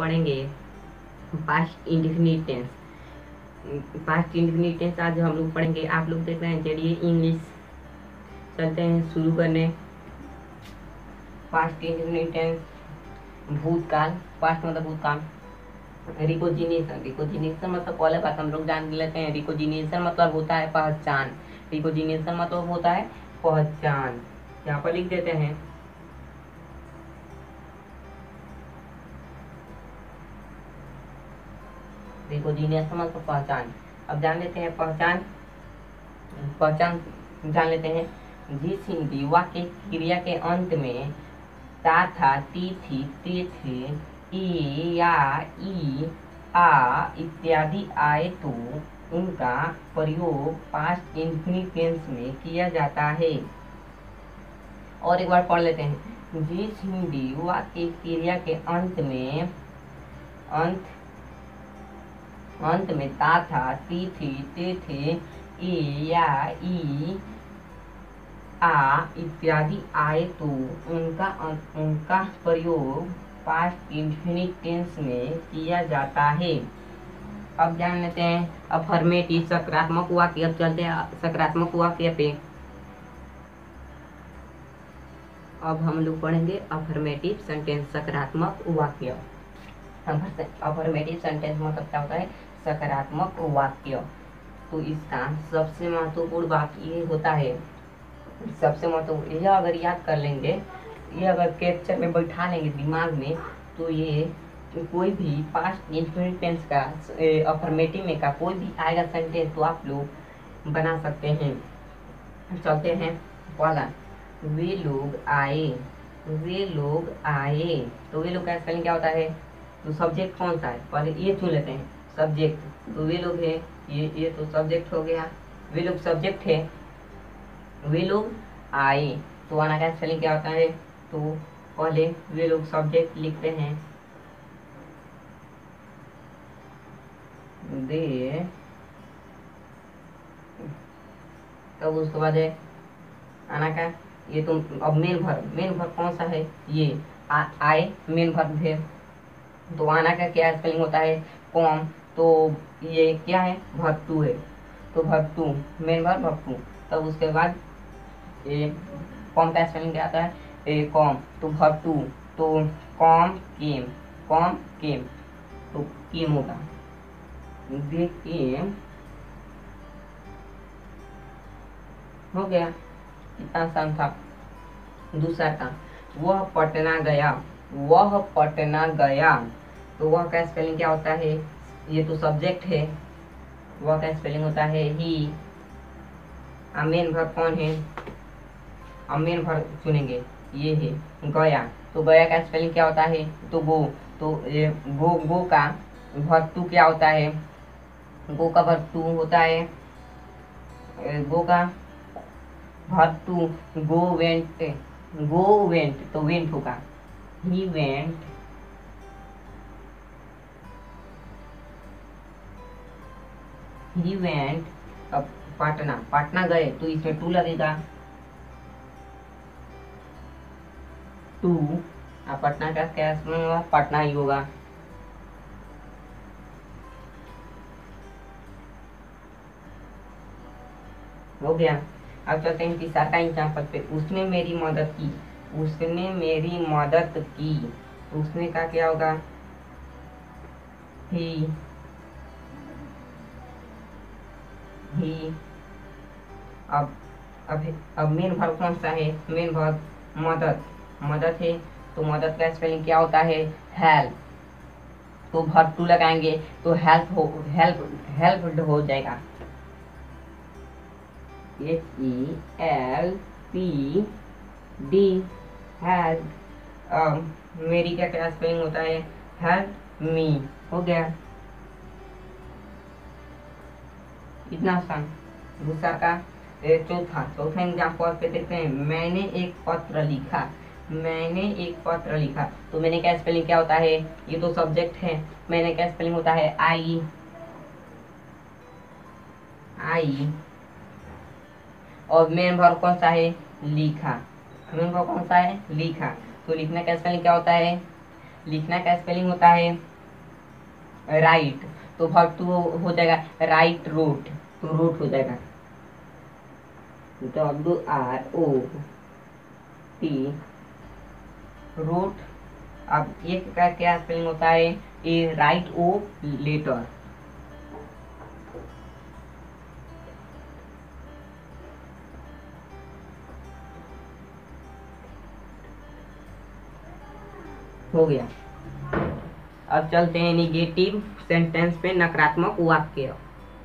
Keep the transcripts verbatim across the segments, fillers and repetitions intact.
पढ़ेंगे past indefinite tense. Past indefinite tense आज हम लोग पढ़ेंगे। आप लोग देख रहे हैं, चलिए इंग्लिश चलते हैं शुरू करने। पास्ट इंडेफिनिट टेंस भूतकाल, पास्ट मतलब भूतकाल। रिकोजिनेशन, रिकोजिनेशन मतलब पहले बात हम लोग जान लेते हैं। रिकोजिनेशन मतलब होता है पहचान। रिकोजिनेशन मतलब होता है पहचान। यहाँ पर लिख देते हैं रिकोजिनेशन मतलब पहचान। अब जान लेते हैं पहचान। पहचान जान लेते हैं। जिस हिंदी वाक्य क्रिया के अंत में ता था, ती थी, ते थे, ए या, ई, आ इत्यादि आए तो उनका प्रयोग पास्ट इंफिनिट टेंस में किया जाता है। और एक बार पढ़ लेते हैं। जिस हिंदी वाक्य क्रिया के अंत में अंत अंत में ता था, ती थी, ते थे, ए या, ई, आ इत्यादि आए तो उनका उनका प्रयोग पास्ट इंफिनिट टेंस में किया जाता है। अब जान लेते हैं अफर्मेटिव सकारात्मक वाक्य। अब चलते हैं सकारात्मक वाक्य पे। अब हम लोग पढ़ेंगे अफर्मेटिव सेंटेंस, सकारात्मक वाक्य। अफर्मेटिव सेंटेंस मतलब क्या होता है? सकारात्मक वाक्य। तो इसका सबसे महत्वपूर्ण बात ये होता है, सबसे महत्वपूर्ण यह अगर याद कर लेंगे, ये अगर कैप्चर में बैठा लेंगे दिमाग में, तो ये कोई भी पास्ट इंफिनिट टेंस का अफर्मेटिव में का कोई भी आएगा सेंटेंस तो आप लोग बना सकते हैं। चलते हैं पहला, वे लोग आए। वे लोग आए, तो वे लोग का स्पेलिंग क्या होता है? तो सब्जेक्ट कौन सा है? पहले ये चुन लेते हैं सब्जेक्ट। तो वे लोग है, ये ये तो सब्जेक्ट हो गया। वे लोग सब्जेक्ट है। वे लोग आए, तो आना का स्पेलिंग क्या होता है? तो पहले वे लोग सब्जेक्ट लिखते हैं, दे, तब तो उसके बाद है आना का ये तो अब मेन वर्ब। मेन वर्ब कौन सा है? ये आ, आए मेन वर्ब है। तो आना का क्या स्पेलिंग होता है? कॉम। तो ये क्या है? वर्ब टू है। तो verb two main verb verb two. तब उसके बाद ए कॉम का स्पेलिंग क्या आता है? A come. तो वर्ब टू, तो कॉम केम, कॉम केम, तो केम होगा। दे केम हो गया। कितना आसान था। दूसरा का, वह पटना गया। वह पटना गया, तो वह का स्पेलिंग क्या होता है? ये तो सब्जेक्ट है। वह का स्पेलिंग होता है ही। अब मेन वर्ब कौन है? अब मेन वर्ब चुनेंगे, ये है गया। तो गया का स्पेलिंग क्या होता है? तो गो। तो ये गो, गो का वर्ब टू क्या होता है? गो का वर्ब टू होता है, गो का verb two go went. Go went, तो वेंट होगा, ही वेंट। He went. अब पटना, पटना गए, तो इसमें टू लगेगा, टू। अब पटना का क्या होगा? पटना ही होगा। हो गया। अब चलते हैं तीसरा का एग्जाम्पल पे। उसने मेरी मदद की। उसने मेरी मदद की, तो उसने का क्या होगा? ही, ही। अब अब अब मेन वर्ब कौन सा है? मेन वर्ब मदद, मदद है। तो मदद का स्पेलिंग क्या होता है? हेल्प। तो वर्ब टू लगाएंगे तो हेल्प हो, हेल्प हेल्प हो जाएगा, H E L P D, help. मेरी क्या क्या स्पेलिंग होता है? Help me. हो गया, इतना आसान। दूसरा का चौथा चौथा एग्जाम्पल पे देखते हैं। मैंने एक पत्र लिखा। मैंने एक पत्र लिखा, तो मैंने क्या स्पेलिंग क्या होता है? ये तो सब्जेक्ट है। मैंने क्या स्पेलिंग होता है? आई, आई। और मेन वर्ब कौन सा है? लिखा। मेन वर्ब कौन सा है? लिखा। तो लिखना का स्पेलिंग क्या होता है? लिखना का स्पेलिंग होता है राइट, तो वर्ब टू हो जाएगा राइट रोट, तो रोट हो जाएगा W R O T wrote. अब ये का क्या स्पेलिंग होता है, ए राइट ओ लेटर। हो गया। अब चलते हैं निगेटिव सेंटेंस पे, नकारात्मक वाक्य।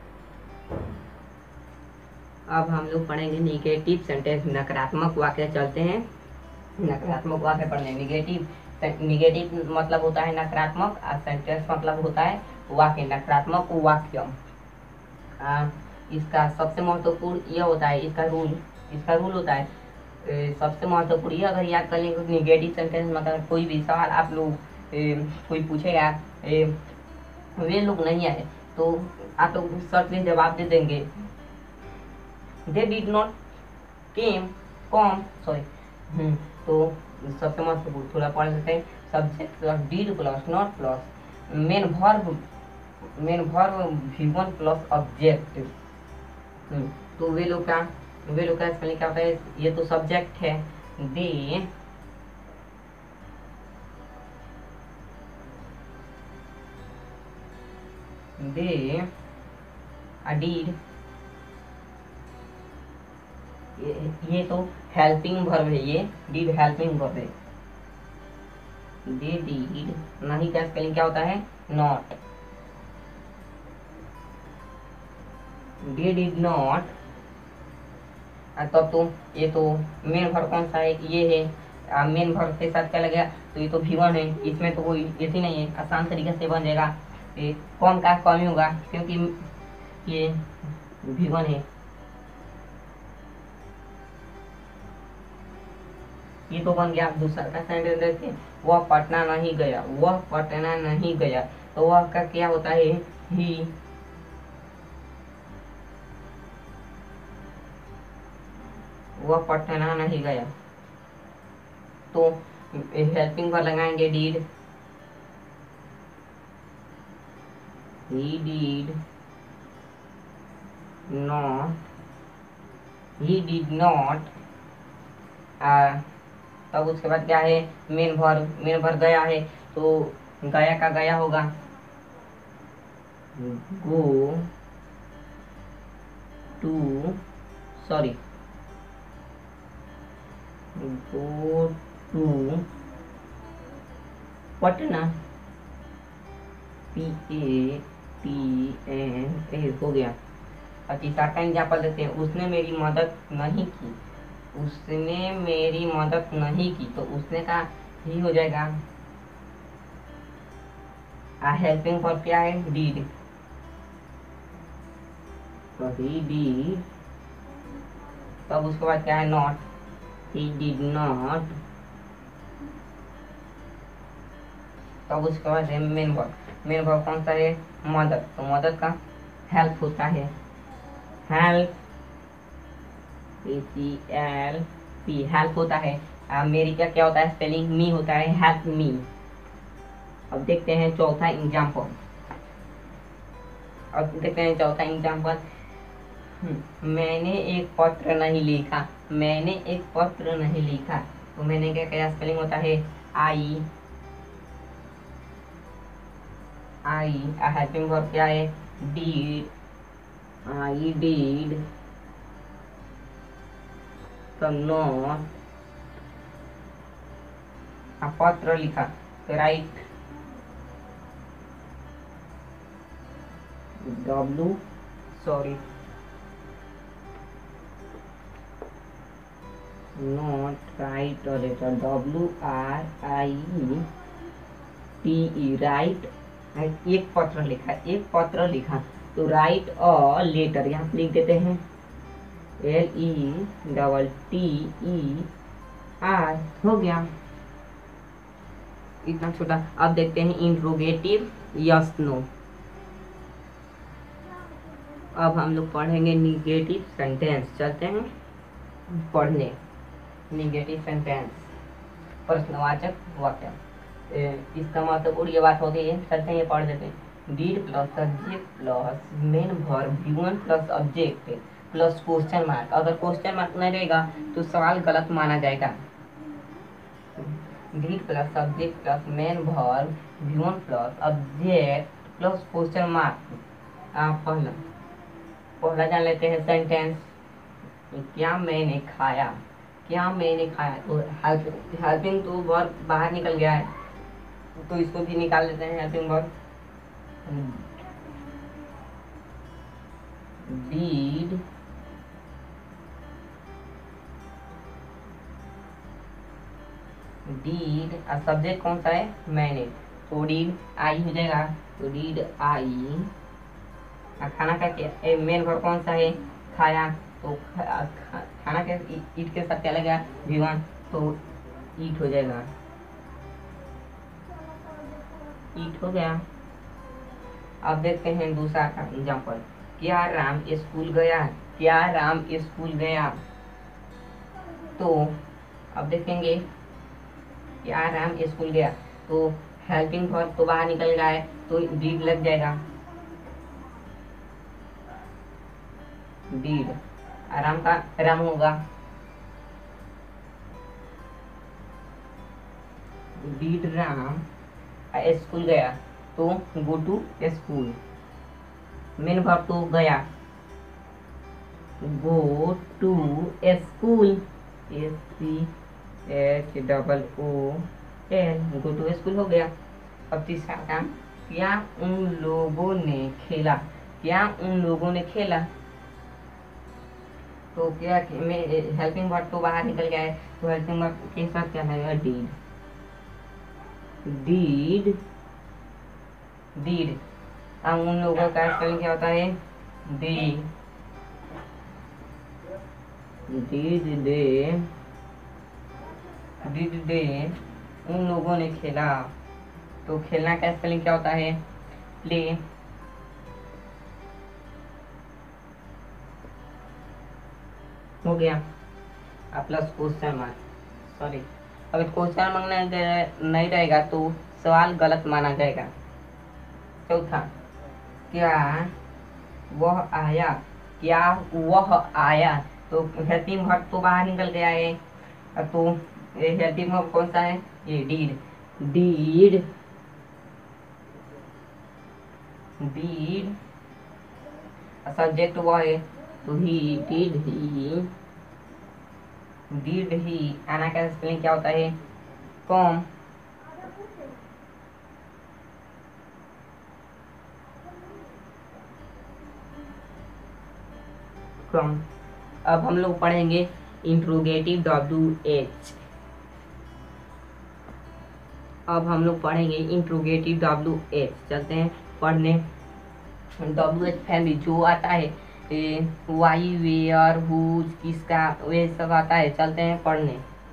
अब हम लोग पढ़ेंगे निगेटिव सेंटेंस, नकारात्मक वाक्य। चलते हैं नकारात्मक वाक्य पढ़ने। निगेटिव निगेटिव मतलब होता है नकारात्मक, और सेंटेंस मतलब होता है वाक्य, नकारात्मक वाक्य। आ, इसका सबसे महत्वपूर्ण यह होता है, इसका रूल इसका रूल होता है ए, सबसे महत्वपूर्ण ये अगर याद कर लेंगे निगेटिव सेंटेंस मतलब कोई भी सवाल आप लोग कोई पूछेगा, ए, वे लोग नहीं आए तो आप लोग सर्च में जवाब दे देंगे, they did not came come sorry. तो सबसे महत्वपूर्ण थोड़ा पढ़ लेते हैं। Subject plus did plus not plus main verb, main verb V one plus object. तो वे लोग का वे लोग का स्पेलिंग क्या होता है, ये तो सब्जेक्ट है, दे दे डीड, ये, ये तो हेल्पिंग वर्ब है, ये डीड हेल्पिंग वर्ब है। दे डीड, नहीं का स्पेलिंग क्या होता है, नॉट। दे डिड नॉट, तब तो ये तो मेन वर्ब कौन सा है, ये है। मेन वर्ब के साथ क्या लगेगा, तो ये तो भी वन है, इसमें तो कोई ऐसी नहीं है, आसान तरीके से बन जाएगा। ये कौन का कम ही होगा क्योंकि ये भी वन है। ये तो बन गया। दूसरा का सेंटेंस देखिए, वह पटना नहीं गया, वह पटना नहीं गया, तो वह का क्या होता है, ही। वह पटना नहीं गया, तो हेल्पिंग पर लगाएंगे did, he did not, he did not। आ, तब उसके बाद क्या है, मेन भर मेन भर गया है, तो गया का गया होगा go to sorry go to Patna, P A T N A हो गया। और तीसरा का एग्जाम्पल देते हैं, उसने मेरी मदद नहीं की, उसने मेरी मदद नहीं की, तो उसने का ही हो जाएगा। आ हेल्पिंग वर्ब क्या है, डीड, तो ही डीड। तब उसके बाद क्या है, नॉट, ही डिड नॉट। तब उसके बाद है मेन वर्ब, मेन वर्ब कौन सा है, मदद, तो मदद का हेल्प होता है, help, A C L P, help होता है। आ, मेरी का क्या होता है स्पेलिंग, मी होता है, हेल्प मी। अब देखते हैं चौथा एग्जाम्पल। अब देखते हैं चौथा एग्जाम्पल, मैंने एक पत्र नहीं लिखा, मैंने एक पत्र नहीं लिखा, तो मैंने क्या क्या स्पेलिंग होता है, आई, आई। हेल्पिंग वर्ब क्या है, डीड, आई डीड। तो नॉट, पत्र लिखा, तो write, W sorry not write और letter, W R I T E, write. एक पत्र लिखा, एक पत्र लिखा, तो राइट और लेटर यहाँ पे लिख देते हैं, L E double T E R, हो गया। इतना छोटा। अब देखते हैं इंट्रोगेटिव यस नो। अब हम लोग पढ़ेंगे निगेटिव सेंटेंस। चलते हैं पढ़ने। निगेटिव सेंटेंस, प्रश्नवाचक वाक्य। इसका महत्वपूर्ण ये बात होती है, चलते हैं ये पढ़ देते हैं। Did plus subject plus main verb V one plus object plus question mark. अगर क्वेश्चन मार्क नहीं रहेगा तो सवाल गलत माना जाएगा। Did plus subject plus main verb V one plus object plus question mark. आप पहला पहला जान लेते हैं सेंटेंस। क्या मैंने खाया, क्या मैंने खाया, तो हेल्पिंग टू वर्ब बाहर निकल गया है तो इसको भी निकाल लेते हैं। हेल्पिंग वर्ब डीड डीड और सब्जेक्ट कौन सा है, मैंने, तो डीड आई हो जाएगा। तो डीड आई, खाना का क्या मेन वर्ब कौन सा है, खाया, तो खा, खा, खाना के ईट के साथ क्या लगेगा, वी वन, तो ईट हो जाएगा, ईट हो गया। अब देखते हैं दूसरा एग्जाम्पल। क्या राम स्कूल गया, क्या राम स्कूल गया, तो अब देखेंगे क्या राम स्कूल गया, तो हेल्पिंग वर्ब तो बाहर निकल गया है तो डीड लग जाएगा। डीड आराम का राम होगा, डीड राम स्कूल गया, तो go to school. Main verb तो गया, go to school, S C H double O L, go to school हो गया। अब तीसरा काम, क्या उन लोगों ने खेला, क्या उन लोगों ने खेला, तो क्या हेल्पिंग वर्ब तो बाहर निकल गया है तो हेल्पिंग वर्ब के साथ क्या है, डीड, डीड डीड। अब उन लोगों का स्पेलिंग क्या होता है, D, did they, did they उन लोगों ने खेला, तो खेलना का स्पेलिंग क्या होता है, प्ले, हो गया। अब प्लस क्वेश्चन मार्क, सॉरी अगर क्वेश्चन मार्क नहीं रहेगा तो सवाल गलत माना जाएगा। चौथा, क्या वह आया, क्या वह आया, तो हेल्पिंग वर्ब तो बाहर निकल गया है, तो हेल्पिंग वर्ब कौन सा है, ये डीड, डीड डीड सब्जेक्ट वह है तो ही, डीड ही, डीड ही। आना का स्पेलिंग क्या होता है, कॉम, कॉम। अब हम लोग पढ़ेंगे इंट्रोगेटिव डब्ल्यू एच। अब हम लोग पढ़ेंगे इंट्रोगेटिव डब्ल्यू एच। चलते हैं पढ़ने। डब्ल्यू एच फैमिली जो आता है, वाई, वेयर, हुज, किसका, वे सब आता है। चलते हैं पढ़ने।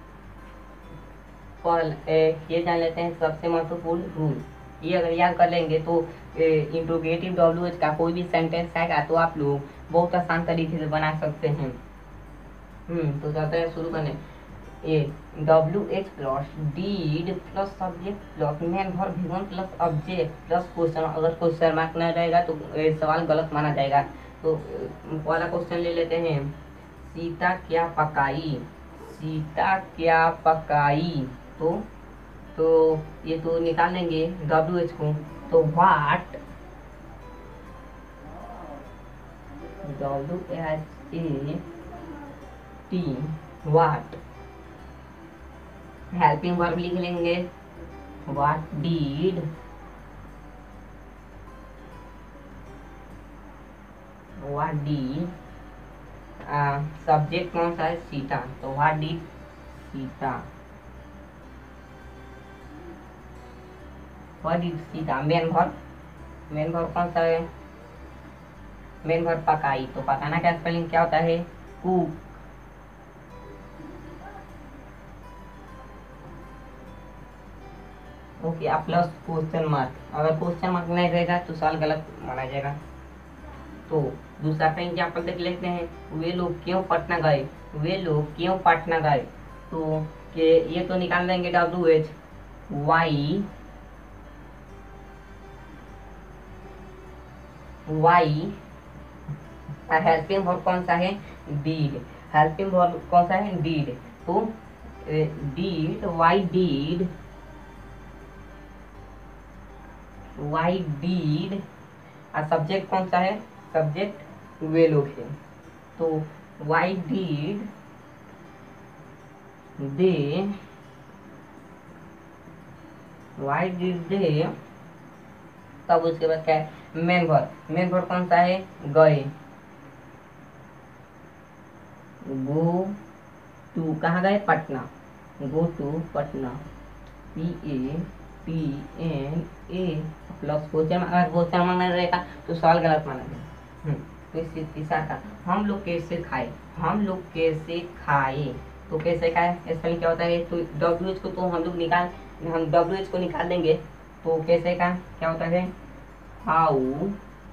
पढ़ ये जान लेते हैं सबसे महत्वपूर्ण रूल। ये अगर याद कर लेंगे तो इंट्रोगेटिव डब्ल्यू एच का कोई भी सेंटेंस आएगा तो आप लोग बहुत आसान तरीके से बना सकते हैं। हम्म तो चलते हैं शुरू करने। A W H plus did plus subject plus main verb V one plus object plus question. अगर क्वेश्चन मार्क नहीं रहेगा तो ए, सवाल गलत माना जाएगा। तो पहला क्वेश्चन ले लेते हैं, सीता क्या पकाई, सीता क्या पकाई, तो तो ये तो निकाल लेंगे डब्ल्यू एच को, तो what, W H A T, what. Helping verb लिख लेंगे, what did, what did. Subject कौन सा है, सीता, तो what did Sita, what did Sita. Main verb, main verb कौन सा है, मेन वर्ब पकाई, तो पकाना का स्पेलिंग क्या होता है, कुक। ओके आप प्लस क्वेश्चन मार्क, अगर क्वेश्चन मार्क नहीं रहेगा तो सवाल गलत माना जाएगा। तो दूसरा का एग्जाम्पल देख लेते हैं, वे लोग क्यों पटना गए, वे लोग क्यों पटना गए, तो के ये तो निकाल देंगे W H, Y why, helping verb कौन सा है, डीड, हेल्पिंग वर्ब कौन सा है, डीड। तो did, why did, why did, और सब्जेक्ट कौन सा है, सब्जेक्ट वे लोग है। तो why did they, why did they, तब उसके बाद क्या है, मेन वर्ब, मेन वर्ब कौन सा है, गए, गो टू, कहाँ गए, Patna, go to Patna, P A T N A plus question, अगर क्वेश्चन मांगना रहेगा तो सवाल गलत मानेंगे। तो इस तीसरा का, हम लोग कैसे खाए, हम लोग कैसे खाए, तो कैसे खाए स्पेलिंग क्या होता है, तो डब्ल्यू एच को तो हम लोग निकाल, हम डब्ल्यू एच को निकाल देंगे, तो कैसे का क्या होता है, हाउ,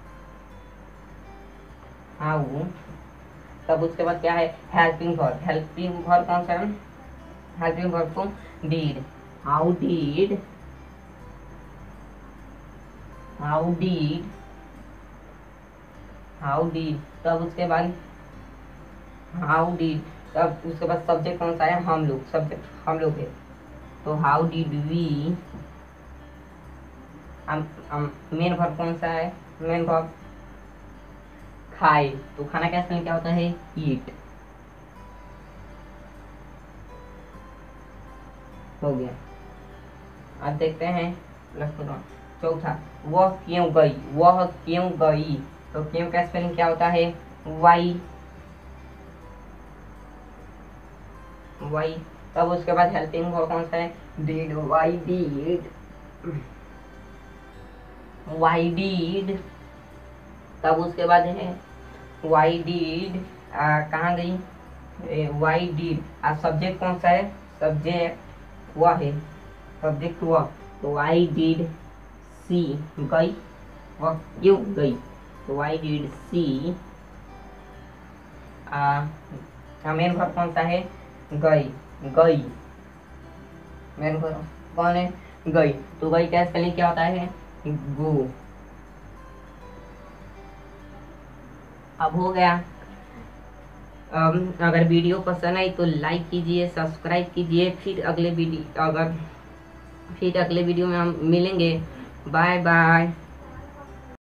हाउ, तब उसके बाद क्या है, हेल्पिंग वर्ब, हेल्पिंग वर्ब कौन सा है, हेल्पिंग वर्ब को did, how did, how did, how did, तब उसके बाद हाउ डीड, तब उसके बाद सब्जेक्ट कौन सा है, हम लोग, सब्जेक्ट हम लोग है, तो how did we, main verb कौन सा है, मेन वर्ब खाए, तो खाना का स्पेलिंग क्या होता है, ईट, हो गया। अब देखते हैं चौथा, वह क्यों गई, वह क्यों गई, तो क्यों का स्पेलिंग क्या होता है, वाई, वाई, तब उसके बाद हेल्पिंग वर्ब कौन सा है, did, why did, why did, तब उसके बाद है वाई डीड, कहाँ गई, वाई डीड, और सब्जेक्ट कौन सा है, सब्जेक्ट वह है, सब्जेक्ट वह, तो वाई डीड सी, गई, वह क्यों गई, तो why did she, main verb कौन सा है, गई, गई, मेन वर्ब कौन है, गई, तो गई का स्पेलिंग क्या होता है, गो। अब हो गया। अम, अगर वीडियो पसंद आई तो लाइक कीजिए, सब्सक्राइब कीजिए, फिर अगले वीडियो अगर फिर अगले वीडियो में हम मिलेंगे। Bye bye.